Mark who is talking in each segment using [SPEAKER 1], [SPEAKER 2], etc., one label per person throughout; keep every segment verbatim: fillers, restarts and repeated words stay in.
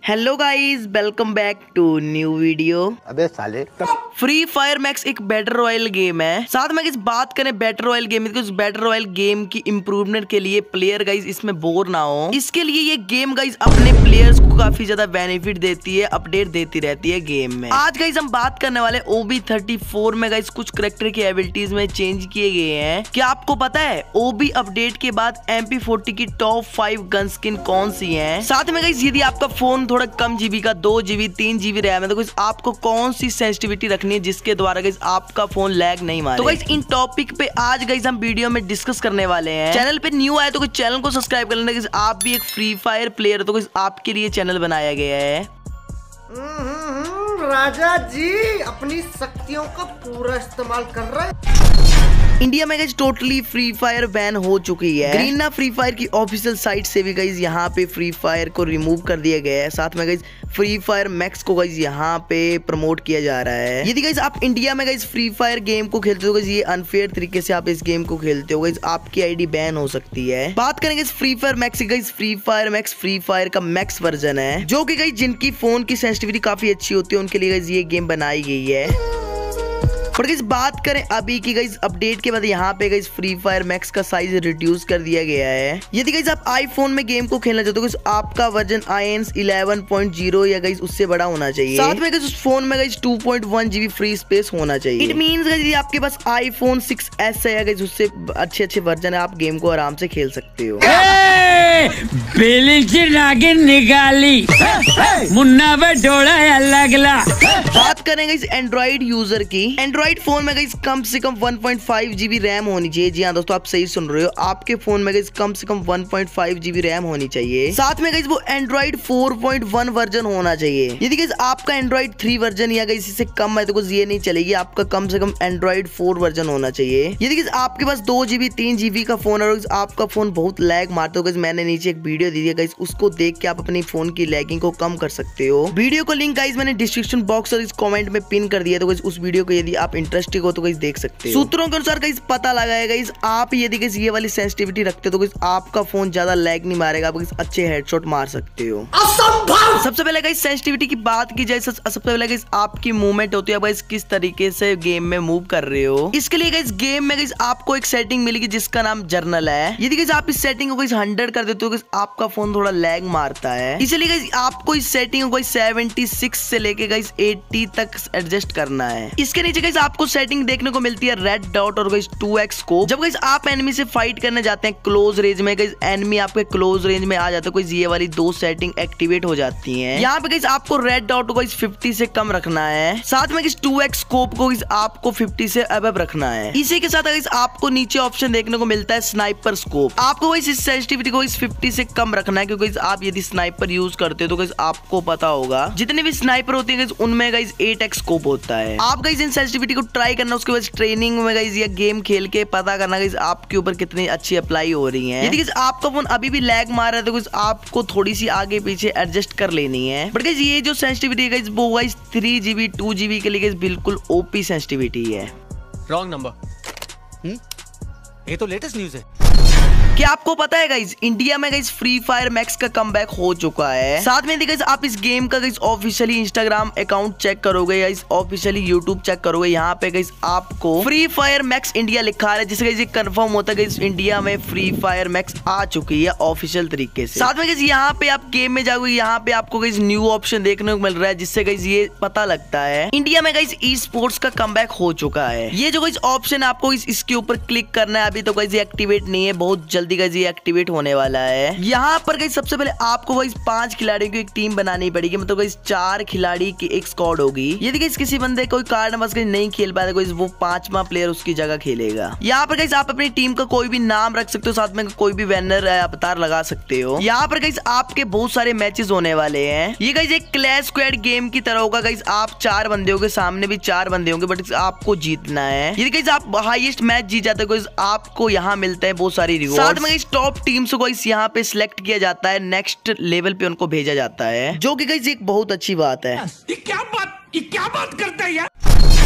[SPEAKER 1] Hello guys, welcome back to new video.
[SPEAKER 2] अबे साले
[SPEAKER 1] Free Fire Max एक battle royale game है। साथ में इस बात करें बैटल रॉयल गेम की, उस बैटल रॉयल गेम की इम्प्रूवमेंट के लिए प्लेयर गाइस इसमें बोर ना हो, इसके लिए ये गेम गाइस अपने प्लेयर्स को काफी ज्यादा बेनिफिट देती है, अपडेट देती रहती है गेम में। आज गाइस हम बात करने वाले ओ बी थर्टी फोर में गाइस कुछ करेक्टर की एबिलिटीज में चेंज किए गए हैं। क्या आपको पता है ओ बी अपडेट के बाद एम पी फोर्टी की टॉप फाइव गन स्किन कौन सी है? साथ में गाइस यदि आपका फोन थोड़ा कम जीबी का दो जीबी तीन जीबी रैम है तो गाइस आपको कौन सी सेंसिटिविटी रखनी है जिसके द्वारा गाइस आपका फोन लैग नहीं मारे। तो गाइस इन टॉपिक पे आज गाइस हम वीडियो में डिस्कस करने वाले हैं। चैनल पे न्यू आए तो गाइस चैनल को सब्सक्राइब कर लेना। गाइस आप भी एक फ्री फायर प्लेयर तो गाइस आपके लिए चैनल बनाया गया है।
[SPEAKER 2] राजा जी अपनी शक्तियों का पूरा इस्तेमाल कर रहे हैं।
[SPEAKER 1] इंडिया में guys totally Free Fire ban हो चुकी है। ग्रीना फ्री फायर की ऑफिशियल साइट से भी गाइस यहाँ पे फ्री फायर को रिमूव कर दिया गया है। साथ में गाइस फ्री फायर मैक्स को गाइस यहाँ पे प्रमोट किया जा रहा है। यदि गाइस आप इंडिया में गाइस फ्री फायर गेम को खेलते हो गाइस, ये अनफेयर तरीके से आप इस गेम को खेलते हो गाइस, आपकी आईडी बैन हो सकती है। बात करेंगे फ्री फायर मैक्स की, guys Free Fire Max Free Fire का मैक्स वर्जन है, जो कि गाइस जिनकी फोन की सेंसिटिविटी काफी अच्छी होती है उनके लिए गाइस ये गेम बनाई गई है। पर गाइस बात करें अभी की गाइस अपडेट के बाद यहाँ पे गाइस फ्री फायर मैक्स का साइज रिड्यूस कर दिया गया है। यदि गाइस आप आईफोन में गेम को खेलना चाहते हो तो आपका version I N eleven point zero या गाइस उससे बड़ा होना चाहिए। साथ में गाइस उस फोन में guys two point one GB free space होना चाहिए। इट मींस गाइस आपके पास आईफोन सिक्स एस है या गाइस उससे अच्छे अच्छे वर्जन है, आप गेम को आराम से खेल सकते हो।
[SPEAKER 3] नागिन निकाली मुन्ना लगला।
[SPEAKER 1] बात करेंगे इस एंड्रॉइड यूजर की। एंड्रॉइड फोन में गाइस कम से कम one point five GB RAM होनी चाहिए। जी हाँ दोस्तों, आप सही सुन रहे हो, आपके फोन में गाइस कम से कम one point five GB RAM होनी चाहिए। साथ में गाइस वो Android four point one version होना चाहिए। यदि गाइस आपका एंड्रॉइड थ्री वर्जन या गाइस इससे कम है तो कुछ ये नहीं चलेगी, आपका कम से कम एंड्रॉइड फोर वर्जन होना चाहिए। यदि गाइस आपके पास दो जीबी तीन जीबी का फोन है और आपका फोन बहुत लैग मारता हो, मैंने नीचे एक वीडियो दी है गाइस, उसको देख के आप अपनी फोन की लैगिंग को कम कर सकते हो। वीडियो को लिंक गाइस मैंने डिस्क्रिप्शन बॉक्स और इस कमेंट में पिन कर दिया, तो गाइस उस वीडियो को यदि आप इंटरेस्टेड हो तो गाइस देख सकते हो। सूत्रों के अनुसार गाइस पता लगा है गाइस, आप यदि गाइस ये वाली सेंसिटिविटी रखते हो तो गाइस आपका फोन ज्यादा लैग नहीं मारेगा, आप गाइस अच्छे हेडशॉट मार सकते हो। असंभव। सबसे पहले गाइस सेंसिटिविटी की बात की जाए, सबसे पहले गाइस आपकी मूवमेंट होती है, गाइस किस तरीके से गेम में मूव कर रहे हो। इसके लिए गाइस गेम में गाइस आपको एक सेटिंग मिलेगी जिसका नाम जर्नल है। यदि गाइस आप इस सेटिंग को गाइस हंड्रेड कर देते हो गाइस आपका फोन थोड़ा लैग मारता है, इसलिए गाइस आपको इस सेटिंग को गाइस सेवेंटी सिक्स से लेके गाइस एटी तक एडजस्ट करना है। इसके नीचे गाइस आपको सेटिंग देखने को मिलती है रेड डॉट और गाइस टू एक्स स्कोप। जब गाइस आप एनिमी से फाइट करने जाते हैं क्लोज रेंज में, गाइस एनिमी आपके क्लोज रेंज में आ जाता है, गाइस ये वाली दो सेटिंग एक्टिवेट हो जाती हैं। यहाँ पे गाइस आपको रेड डॉट को गाइस फिफ्टी से कम रखना है। साथ में गाइस टू एक्स स्कोप को गाइस आपको फिफ्टी से अबव रखना है। इसी के साथ गाइस आपको नीचे ऑप्शन देखने को मिलता है स्नाइपर स्कोप। आपको गाइस इस सेंसिटिविटी को गाइस फिफ्टी से कम रखना है, क्योंकि आप यदि स्नाइपर यूज करते हो तो गाइस आपको पता होगा जितने भी स्नाइपर होते हैं गाइस उनमें गाइस एट एक्स स्कोप होता है। आप गाइस इन सेंसिटिविटी को ट्राई करना, उसके बाद ट्रेनिंग में गाइस या गेम खेल के पता करना गाइस आपके ऊपर कितनी अच्छी अप्लाई हो रही है। यदि गाइस आपका फोन अभी भी लैग मार रहा है तो गाइस आपको थोड़ी सी आगे पीछे एडजस्ट कर लेनी है। बट गाइस ये जो सेंसिटिविटी है गाइस वो guys three GB two GB के लिए गाइस बिल्कुल ओपी सेंसिटिविटी है।
[SPEAKER 4] Wrong number. ये तो लेटेस्ट न्यूज़ है।
[SPEAKER 1] क्या आपको पता है गाइस इंडिया में गाइस फ्री फायर मैक्स का कमबैक हो चुका है। साथ में गाइस आप इस गेम का guys officially Instagram account check करोगे या इस ऑफिशियली यूट्यूब चेक करोगे, यहाँ पे गाइस आपको फ्री फायर मैक्स इंडिया लिखा है, जिससे गाइस ये कंफर्म होता है गाइस इंडिया में फ्री फायर मैक्स आ चुकी है ऑफिशियल तरीके से। साथ में गाइस यहाँ पे आप गेम में जाओगे, यहाँ पे आपको गाइस न्यू ऑप्शन देखने को मिल रहा है, जिससे गाइस ये पता लगता है इंडिया में गाइस ई स्पोर्ट्स का कमबैक हो चुका है। ये जो गाइस ऑप्शन है आपको इस, इसके ऊपर क्लिक करना है। अभी तो गाइस ये एक्टिवेट नहीं है, बहुत जल्दी गाइस ये एक्टिवेट होने वाला है। यहाँ पर गाइस सबसे पहले आपको गाइस पांच खिलाड़ियों की एक टीम बनानी पड़ेगी, मतलब गाइस चार खिलाड़ी की एक स्क्वाड होगी। यदि गाइस किसी बंदे कोई कारणवश नहीं खेल पाया तो गाइस वो पांचवा प्लेयर उसकी जगह खेलेगा। यहाँ पर गाइस आप अपनी टीम का कोई भी नाम रख सकते हो, साथ में कोई भी बैनर अवतार लगा सकते हो। यहाँ पर गाइस आपके बहुत सारे मैचेस होने वाले हैं। ये गाइस एक क्लैश स्क्वाड गेम की तरह होगा। गाइस आप चार बंदे होंगे, सामने भी चार बंदे होंगे, बट आपको जीतना है। यदि गाइस आप हाईएस्ट मैच जीत जाते हो गाइस आपको यहाँ मिलता है बहुत सारी रिवॉर्ड। साथ में गाइस टॉप टीम्स को गाइस यहाँ पे सिलेक्ट किया जाता है, नेक्स्ट लेवल पे उनको भेजा जाता है, जो कि गाइस एक बहुत अच्छी बात है।
[SPEAKER 3] ये क्या बात ये क्या बात करता है यार।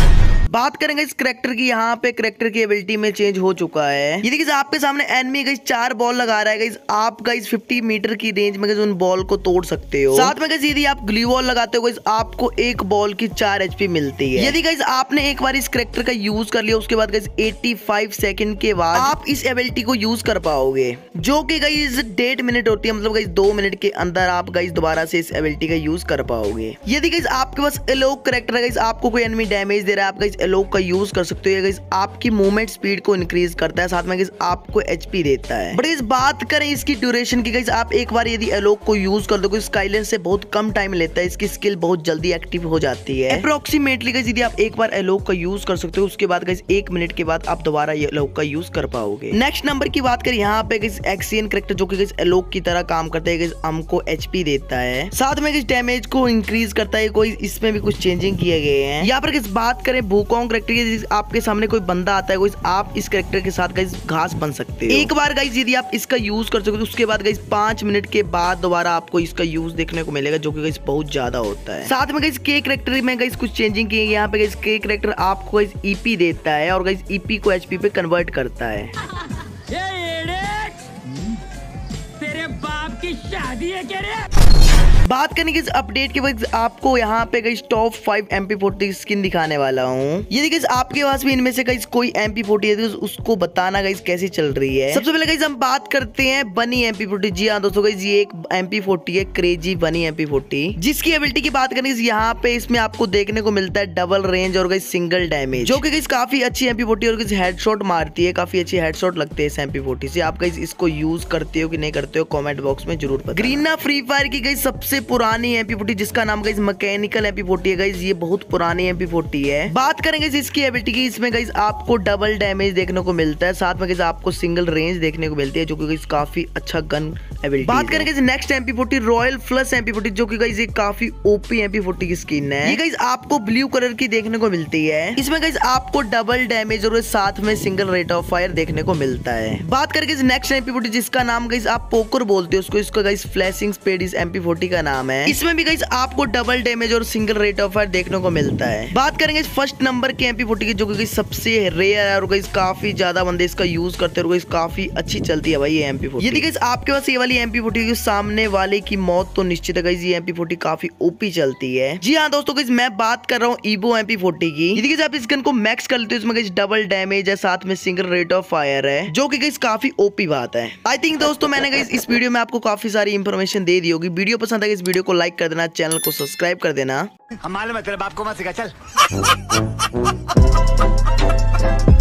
[SPEAKER 1] बात करेंगे इस करेक्टर की, यहाँ पे करेक्टर की एबिलिटी में चेंज हो चुका है। ये देखिए आपके सामने एनिमी गाइस चार बॉल लगा रहा है गाइस, आप गाइस फिफ्टी मीटर की रेंज में गाइस उन बॉल को तोड़ सकते हो। साथ में गाइस यदि आप ग्लू वॉल लगाते हो गाइस आपको एक बॉल की चार एचपी मिलती है। यदि गाइस आपने एक बार इस करेक्टर का यूज कर लिया उसके बाद गाइस पचासी सेकंड के बाद आप इस एबिलिटी को यूज कर पाओगे, जो कि गाइस डेढ़ मिनट होती है, मतलब गाइस दो मिनट के अंदर आप गाइस दोबारा से इस एबिलिटी का यूज कर पाओगे। यदि गाइस आपके पास एलोक करेक्टर है गाइस, आपको कोई एनिमी डैमेज दे रहा है, आप गाइस एलोक का यूज कर सकते हो। गाइस आपकी मूवमेंट स्पीड को इंक्रीज करता है, साथ में गाइस आपको एचपी देता है। बट इस बात करें इसकी ड्यूरेशन की, गाइस आप एक बार यदि एलोक को यूज कर दो स्काईलेंस से बहुत कम टाइम लेता है, इसकी स्किल बहुत जल्दी एक्टिव हो जाती है। अप्रोक्सीमेटली गाइस यदि आप एक बार एलोक का यूज कर सकते हो उसके बाद गाइस एक मिनट के बाद आप दोबारा एलोक का यूज कर पाओगे। नेक्स्ट नंबर की बात करें यहाँ पे गाइस एक्सियन करेक्टर, जो कि गाइस एलोक की तरह काम करता है, गाइस हमको एचपी देता है, साथ में गाइस डैमेज को इंक्रीज करता है। कोई इसमें भी कुछ चेंजिंग किए गए हैं। यहाँ पर गाइस बात करें वुकोंग करेक्टर की, आपके सामने कोई बंदा आता है गाइस आप इस करेक्टर के साथ गाइस घास बन सकते हो। एक बार गाइस यदि आप इसका यूज कर सकते हो उसके बाद गाइस पांच मिनट के बाद दोबारा आपको इसका यूज देखने को मिलेगा, जो कि गाइस बहुत ज्यादा होता है। साथ में गाइस के करेक्टर में गाइस कुछ चेंजिंग की है। यहाँ पे गाइस के करेक्टर आपको गाइस ईपी देता है और गाइस ईपी को एचपी पे कन्वर्ट करता है।
[SPEAKER 3] तेरे बाप की शादी है क्या रे?
[SPEAKER 1] बात करने की अपडेट के बाद आपको यहाँ पे guys top five M P forty skin दिखाने वाला हूँ। ये गाइस आपके पास भी इनमें से गाइस कोई एम पी फोर्टी है तो उसको बताना गाइस कैसी चल रही है। सबसे पहले गाइस हम बात करते हैं बनी एम पी फोर्टी। जी हाँ दोस्तों गाइस ये एक एम पी फोर्टी है, crazy bunny M P forty, जिसकी एबिलिटी की बात करें यहाँ पे इसमें आपको देखने को मिलता है डबल रेंज और गाइस सिंगल डैमेज, जो कि गाइस काफी अच्छी एम पी फोर्टी और गाइस हेडशॉट मारती है, काफी अच्छी हेडशॉट लगते हैं इस एम पी फोर्टी से। आप गाइस इसको यूज करते हो कि नहीं करते हो कमेंट बॉक्स में जरूर बताना। ग्रीना फ्री फायर की गाइस सबसे पुरानी एम पी फोर्टी जिसका नाम guys mechanical M P forty है गाइस, ये बहुत पुरानी एम पी फोर्टी है। बात करेंगे इसकी एबिलिटी की, इसमें गाइस आपको डबल डैमेज देखने को मिलता है, साथ में गाइस आपको सिंगल रेंज देखने को मिलती है, जो कि गाइस काफी अच्छा गन एबिलिटी। बात करेंगे next M P forty royal plus M P forty, जो कि गाइस ये काफी ओपी एम पी फोर्टी की स्किन है। ये गाइस आपको ब्लू कलर की देखने को मिलती है। इसमें गाइस आपको डबल डैमेज और साथ में सिंगल रेट ऑफ फायर देखने को मिलता है। बात करेंगे नेक्स्ट एम पी फोर्टी जिसका नाम गाइस आप पोकर बोलते हो उसको, इसका गाइस फ्लैशिंग स्पीड इस एम पी फोर्टी का नाम है। इसमें भी गाइस आपको डबल डैमेज और सिंगल रेट ऑफ फायर देखने को मिलता है। बात करेंगे फर्स्ट नंबर के एम पी फोर्टी की, जो कि सबसे रेयर है और गाइस काफी ज्यादा बंदे इसका यूज करते हैं और गाइस काफी अच्छी चलती है भाई ये एम पी फोर्टी। यदि गाइस आपके पास ये वाली एम पी फोर्टी सामने वाले की मौत तो निश्चित है गाइस, ये एम पी फोर्टी काफी ओपी चलती है। जी हाँ दोस्तों गाइस मैं बात कर रहा हूँ ईबो एम पी फोर्टी की। यदि गाइस आप इस गन को मैक्स कर लेते हो इसमें गाइस डबल डैमेज है, साथ में सिंगल रेट ऑफ फायर है, जो कि गाइस काफी ओपी बात है। आई थिंक दोस्तों मैंने गाइस इस वीडियो में आपको काफी सारी इंफॉर्मेशन दे दी होगी। वीडियो पसंद है इस वीडियो को लाइक कर देना, चैनल को सब्सक्राइब कर देना।
[SPEAKER 4] हम मालूम है तेरे बाप को मत सिखा, चल।